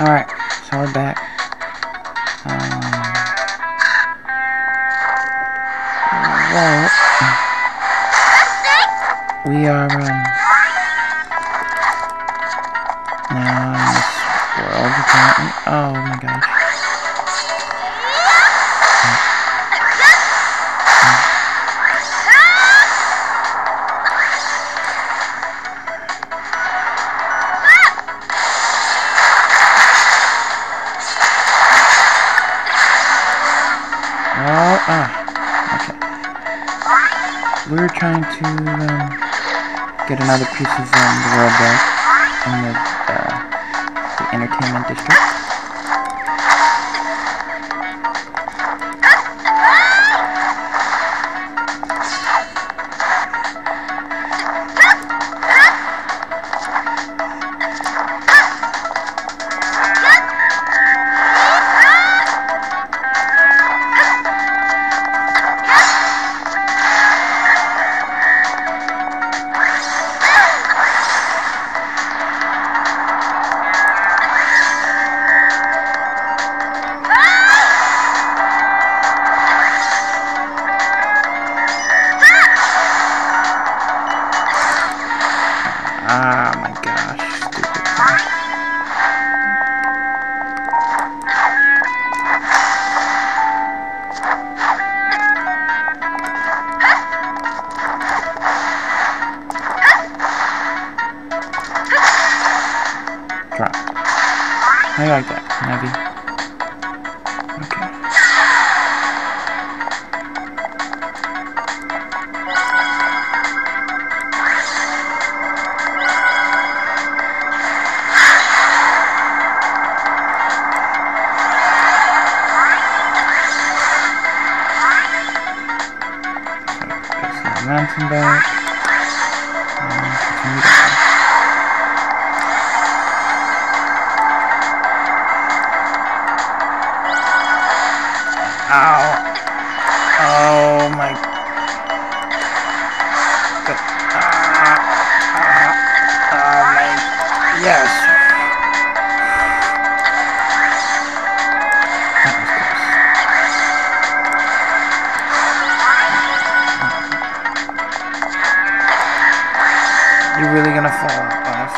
Alright, so we're back. Well, we are, now in this world, apparently. Oh my gosh. Okay. We're trying to get another piece of the world back in the entertainment district. Ah, my gosh, stupid thing. Drop. How do you like that, maybe? Okay. Mountain bike, and continue down. Ow! Oh my god! Oh my! Yes! That was close. You're really gonna fall off my house.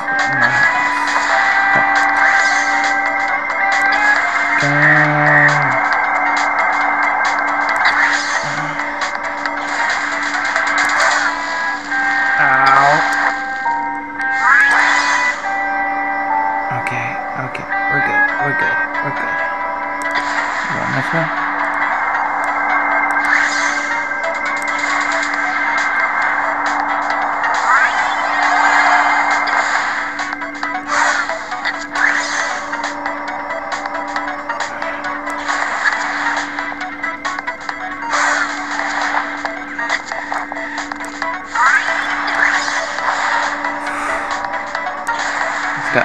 Ow. Okay, we're good. Going this way? Go.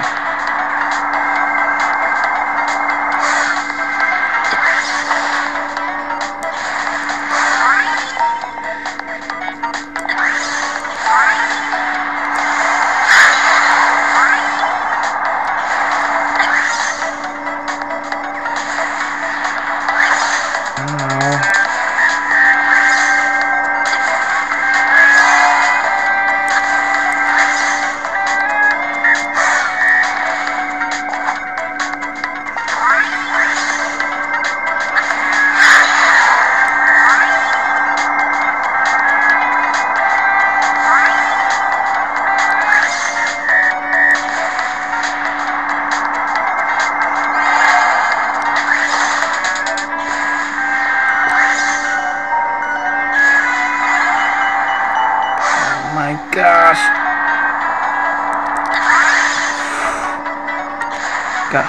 My gosh. Go.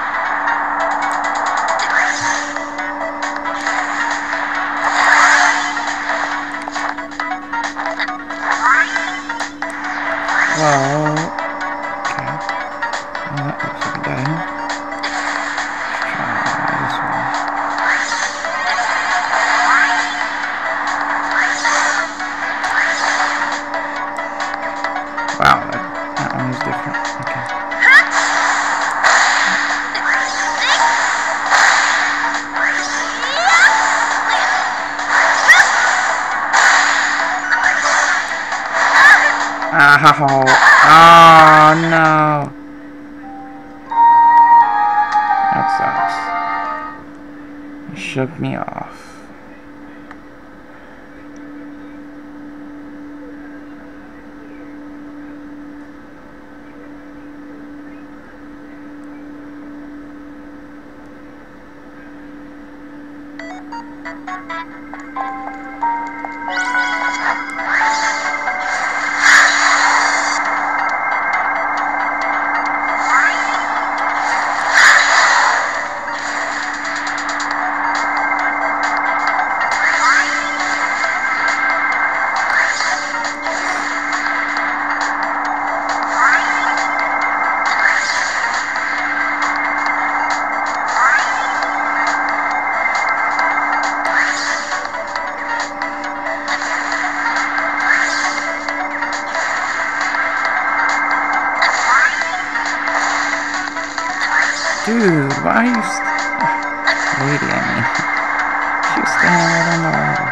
Well, okay. Well, that looks like a dead end. Let's try this one. Wow, that one was different. Okay. Ow! Oh no! That sucks. It shook me off. Dude, why are you lady, I mean. She was standing right on the ladder.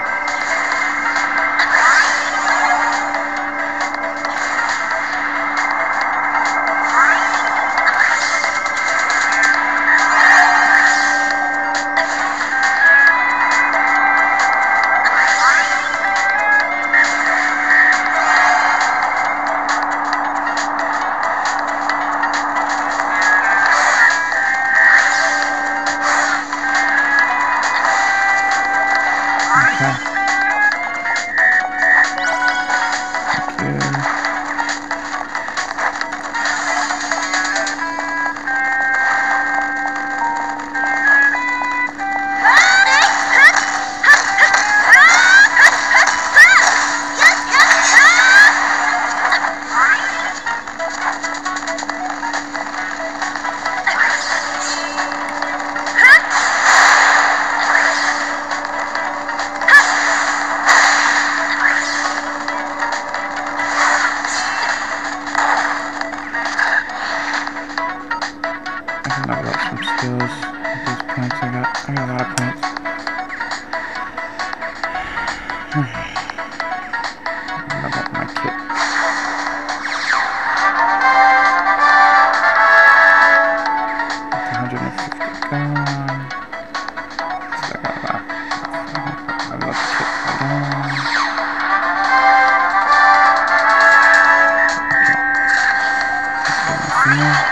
Level up some skills. These points I got a lot of points. Level up my kit. That's 150 gone. So I got a lot. Level up the kit gone. Okay.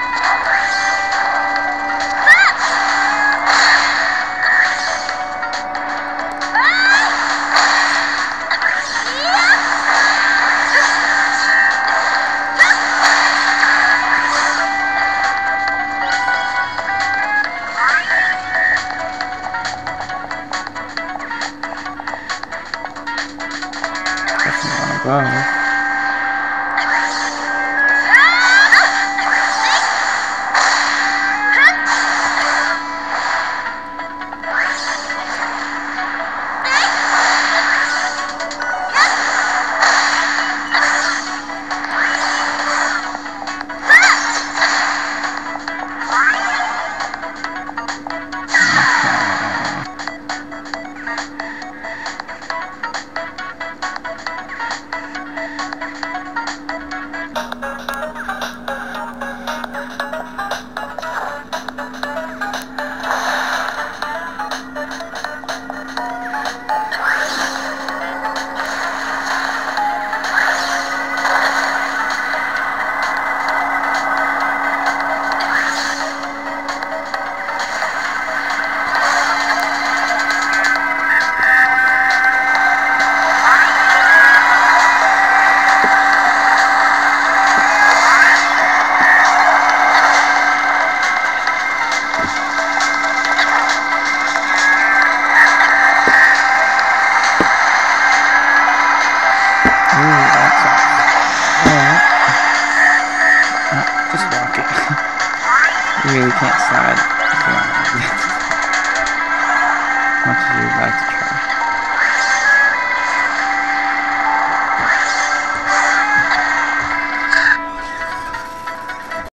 Wow. You really can't slide as much as you'd like to.